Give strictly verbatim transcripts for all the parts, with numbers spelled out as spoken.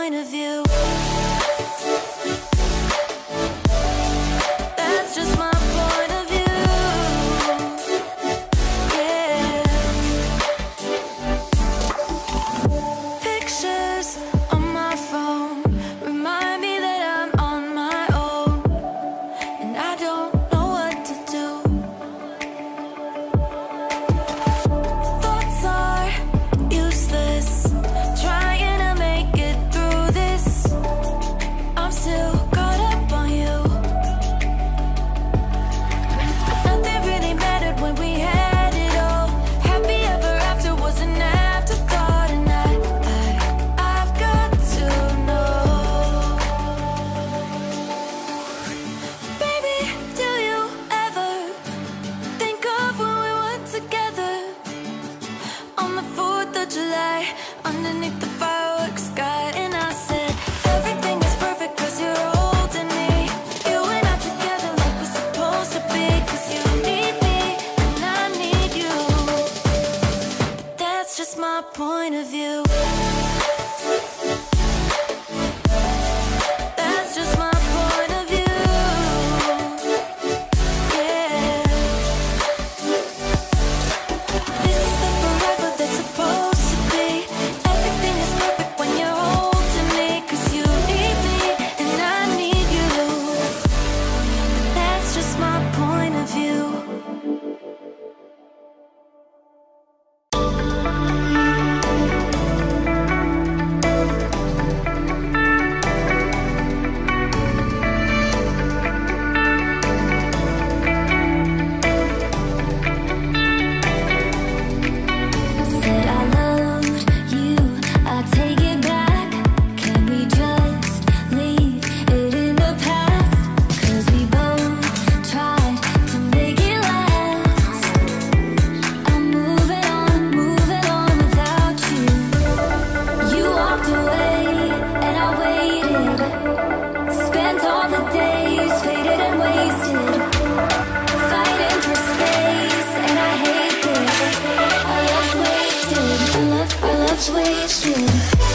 point of view. That's just my point of view. Yeah. Pictures on my phone remind me that I'm on my own, and I don't know what to do. Thoughts are useless, trying to make it through this. I'm still caught up on you. Nothing really mattered when we had it all. Happy ever after was an afterthought, and I, I, I've got to know. Baby, do you ever think of when we were together on the fourth of July, underneath the fireworks sky? And I said, everything is perfect cause you're holding me. You and I together like we're supposed to be. Cause you need me and I need you. But that's just my point of view. That's just my point of view. Yeah. This is the forever that's supposed to be. Everything is perfect when you're holding me. Cause you need me and I need you. That's just my point of view. Said I loved you, I take it back. Can we just leave it in the past? Cause we both tried to make it last. I'm moving on, moving on without you. You walked away and I waited. Spent all the days faded and wasted, fighting for space, and I hate this. Our love's wasted, our love, our love's wasted.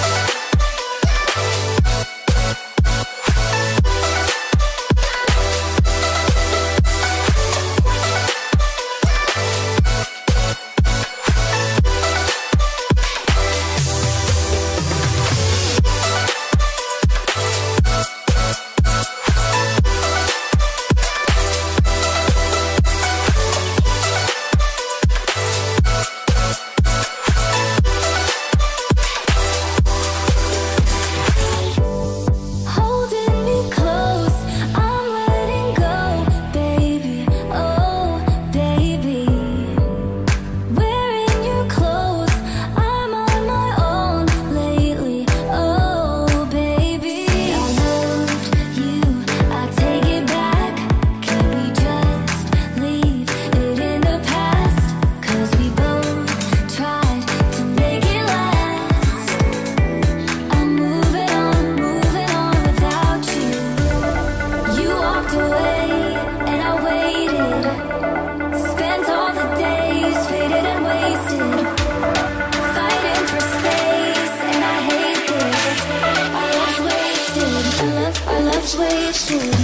Holding me close, I'm letting go, baby, oh baby. Wearing your clothes, I'm on my own lately, oh baby. I loved you, I take it back. Can we just leave it in the past? Cause we both tried to make it last. I'm moving on, moving on without you. You walked away and I waited. Spent all the days faded and wasted, fighting for space, and I hate this. Our love's wasted, our love, our love's wasted.